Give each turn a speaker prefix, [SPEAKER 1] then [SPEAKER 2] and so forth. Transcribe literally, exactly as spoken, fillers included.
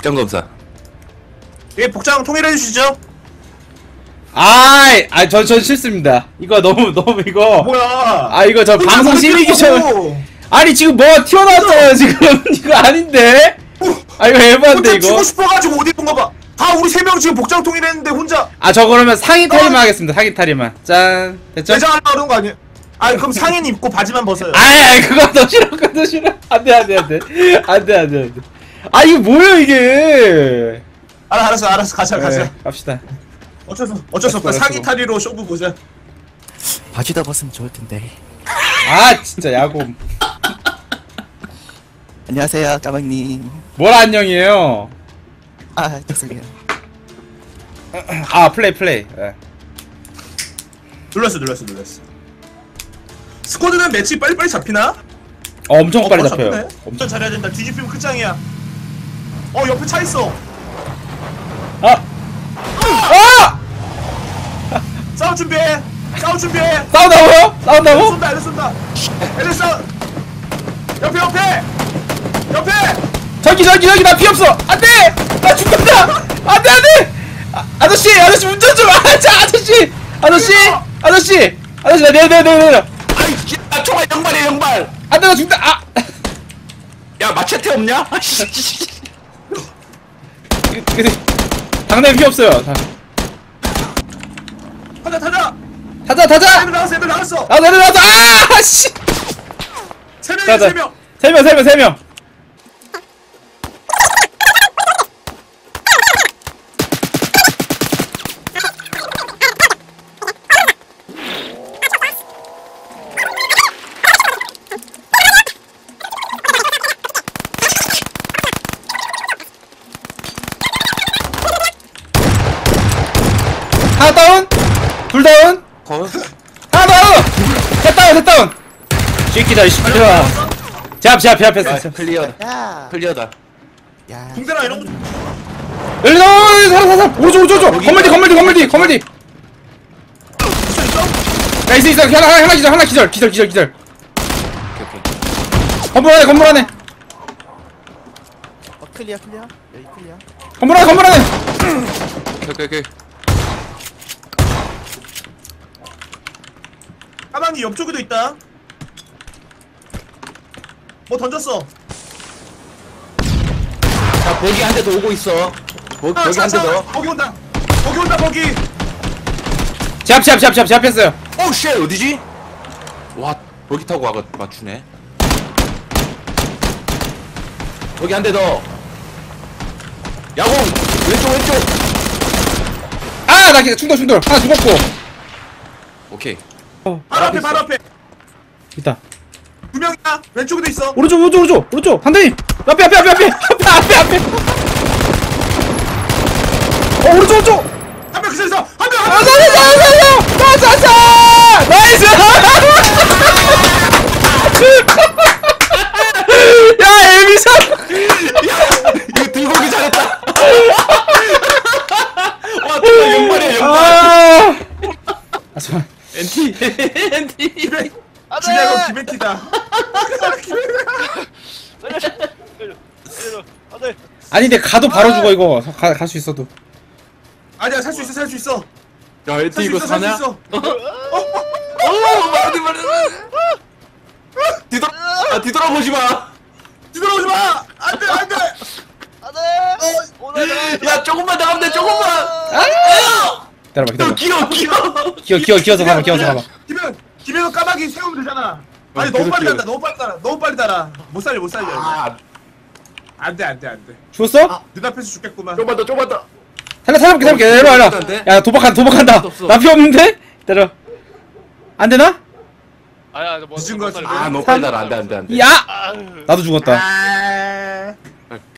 [SPEAKER 1] 점검사.
[SPEAKER 2] 예, 복장 통일해 주시죠.
[SPEAKER 3] 아이, 아, 전, 전 싫습니다. 이거 너무, 너무 이거.
[SPEAKER 2] 뭐야?
[SPEAKER 3] 아, 이거 저 방송 심의기처럼. 아니, 지금 뭐 튀어나왔잖아요, 지금. 이거 아닌데? 아, 이거 에반데, 이거.
[SPEAKER 2] 치고 싶어가지고 옷 입은 거 봐. 다 우리 세 명 지금 복장 통일했는데 혼자.
[SPEAKER 3] 아, 저 그러면 상의 탈의만 하겠습니다. 상의 탈의만. 짠. 됐죠?
[SPEAKER 2] 대장하려고 그런 거 아니에요? 아니, 그럼 상의는 입고 바지만 벗어요.
[SPEAKER 3] 아이, 아이, 그거 더 싫어, 그거 더 싫어. 안 돼, 안 돼, 안 돼. 안 돼, 안 돼, 안 돼. 아, 이거 뭐예요, 이게.
[SPEAKER 2] 알아, 알았어, 알았어. 가자, 가자.
[SPEAKER 3] 네, 갑시다.
[SPEAKER 2] 어쩔 수, 어쩔 수 없다.
[SPEAKER 3] 알았어,
[SPEAKER 2] 상의
[SPEAKER 3] 알았어.
[SPEAKER 2] 탈의로 쇼부 보자.
[SPEAKER 4] 바지다 벗으면 좋을 텐데.
[SPEAKER 3] 아, 진짜, 야곰.
[SPEAKER 4] 안녕하세요, 까망님.
[SPEAKER 3] 뭘 안녕이에요?
[SPEAKER 4] 아, 죄송해요.
[SPEAKER 3] 아, 플레이, 플레이. 네.
[SPEAKER 2] 눌렀어, 눌렀어, 눌렀어. 스쿼드는 매치 빨리빨리 잡히나?
[SPEAKER 3] 어, 엄청
[SPEAKER 2] 어,
[SPEAKER 3] 빨리
[SPEAKER 2] 바로
[SPEAKER 3] 잡혀요.
[SPEAKER 2] 잡히네. 엄청 잘해야 된다. 뒤집히면 끝장이야. 어, 옆에 차 있어.
[SPEAKER 3] 아! 아!
[SPEAKER 2] 싸울 준비해. 싸울 준비해.
[SPEAKER 3] 싸운다고요?
[SPEAKER 2] 애들
[SPEAKER 3] 싸운다고?
[SPEAKER 2] 쏜다, 애들 쏜다. 애들 싸. 옆에, 옆에. 옆에.
[SPEAKER 3] 저기, 저기, 저기, 나 피 없어! 안 돼! 나 죽는다! 안 돼, 안 돼! 아, 아저씨, 아저씨, 운전 좀! 아, 자, 아저씨! 아저씨! 아저씨! 아저씨, 나 내려, 내려, 내려, 내려!
[SPEAKER 1] 아이, 야, 총알 영발이야, 영발.
[SPEAKER 3] 안 돼, 나 죽는다! 아!
[SPEAKER 1] 야, 마체테 없냐?
[SPEAKER 3] 당장에 피 없어요. 다.
[SPEAKER 2] 타자, 타자.
[SPEAKER 3] 타자, 타자!
[SPEAKER 2] 애들 나왔어, 애들 나왔어.
[SPEAKER 3] 아, 내려, 나왔어! 아, 씨!
[SPEAKER 2] 세 명이야,
[SPEAKER 3] 가자.
[SPEAKER 2] 세 명.
[SPEAKER 3] 세 명, 세 명, 세 명! 하나 다운! 둘 다운!
[SPEAKER 1] 거?
[SPEAKER 3] 하나 다운! 셋 다운, 셋 다운! 쥐끼다, 이 새끼들아. 제 앞, 제 앞, 제 앞에
[SPEAKER 1] 야,
[SPEAKER 3] 있어.
[SPEAKER 1] 클리어다.
[SPEAKER 4] 야,
[SPEAKER 1] 클리어다.
[SPEAKER 4] 야.
[SPEAKER 2] 붕대나 이런 거.
[SPEAKER 3] 열리 나와! 사람, 사람, 사람! 오른쪽, 오른쪽, 오른쪽! 건물 뒤, 건물 뒤, 건물 뒤, 건물 뒤!
[SPEAKER 2] 있어, 있어?
[SPEAKER 3] 야, 있어, 있어! 하나, 하나, 하나 기절, 하나 기절! 기절, 기절, 기절!
[SPEAKER 1] 오케이, 오케이.
[SPEAKER 3] 건물 안에, 건물 안에!
[SPEAKER 4] 어, 클리어, 클리어. 여기 클리어.
[SPEAKER 3] 건물 안에, 건물 안에!
[SPEAKER 1] 오케이, 오케이, 오케이.
[SPEAKER 2] 까마귀 옆쪽에도 있다. 뭐 던졌어.
[SPEAKER 1] 자, 버기 한 대 더 오고 있어. 버,
[SPEAKER 2] 아,
[SPEAKER 1] 버기
[SPEAKER 2] 차,
[SPEAKER 1] 한 대
[SPEAKER 2] 차.
[SPEAKER 1] 더.
[SPEAKER 2] 거기 온다. 거기 온다, 거기.
[SPEAKER 3] 제 앞, 제 앞, 제 앞, 제 앞, 제 앞에 있어요!
[SPEAKER 1] 오우, 쉣, 어디지? 와, 버기 타고 와가 맞추네. 버기 한 대 더. 야공, 왼쪽, 왼쪽.
[SPEAKER 3] 아! 나 기절, 충돌, 충돌! 하나 죽었고!
[SPEAKER 1] 오케이.
[SPEAKER 3] 어,
[SPEAKER 2] 바로 앞에, 바로 앞에.
[SPEAKER 3] 있다.
[SPEAKER 2] 두 명이야. 왼쪽에도 있어.
[SPEAKER 3] 오른쪽, 오른쪽, 오른쪽! 오른쪽! 한대님! 앞에, 앞에, 앞에, 앞에! 앞에, 앞에, 앞에! 어, 오른쪽, 오른쪽!
[SPEAKER 2] 한 명 그쪽에서. 한 명,
[SPEAKER 3] 아,
[SPEAKER 2] 한 명.
[SPEAKER 3] 살려, 살려, 살려! 쏴, 쏴, 쏴! 나이스! 야, 에미사!
[SPEAKER 1] 이거 들고 오기 잘했다. 와, 정말 영발이야, 영발.
[SPEAKER 3] 아, 아, 잠깐.
[SPEAKER 1] 엔티, 엔티.
[SPEAKER 2] 중요한 건 기벤티다.
[SPEAKER 3] 아니, 근데 가도 바로 죽어, 이거. 가, 갈 수 있어도.
[SPEAKER 2] 아니야, 살 수 있어, 살 수 있어.
[SPEAKER 1] 야, 엔티
[SPEAKER 2] 살 수
[SPEAKER 1] 이거
[SPEAKER 2] 있어, 살 수
[SPEAKER 1] 사냐?
[SPEAKER 2] 있어.
[SPEAKER 1] 어, 말하지 말라. 뒤돌아, 아, 뒤돌아보지 마.
[SPEAKER 2] 뒤돌아오지 마. 안 돼, 안 돼.
[SPEAKER 1] 야, 조금만 더 하면 돼, 조금만.
[SPEAKER 3] 기다려봐,
[SPEAKER 1] 너
[SPEAKER 3] 기다려봐.
[SPEAKER 1] 기어, 기어.
[SPEAKER 3] 기어, 기어, 기어서 가봐, 기어서 가봐.
[SPEAKER 2] 기면, 기면은 까마귀 세우면 되잖아. 아니,
[SPEAKER 1] 어,
[SPEAKER 2] 너무
[SPEAKER 1] 계속
[SPEAKER 2] 빨리
[SPEAKER 1] 기어.
[SPEAKER 2] 간다, 너무 빨리 따라, 너무 빨리 따라. 못 살려, 못 살려.
[SPEAKER 1] 아,
[SPEAKER 2] 안 돼, 안 돼, 안 돼.
[SPEAKER 3] 죽었어?
[SPEAKER 2] 눈앞에서 죽겠구만.
[SPEAKER 1] 조금만 더, 조금만 더.
[SPEAKER 3] 살려, 살려볼게, 살려볼게. 내려와, 내려와.
[SPEAKER 1] 안 돼?
[SPEAKER 3] 야, 도박한다, 도박한다.
[SPEAKER 1] 없어.
[SPEAKER 3] 나 피 없는데? 기다려. 안 되나?
[SPEAKER 5] 아야 뭐
[SPEAKER 2] 늦은 거 같은데.
[SPEAKER 1] 아, 너무 빨리 달아. 안 돼, 안 돼, 안 돼.
[SPEAKER 3] 야! 나도 죽었다.
[SPEAKER 2] 아.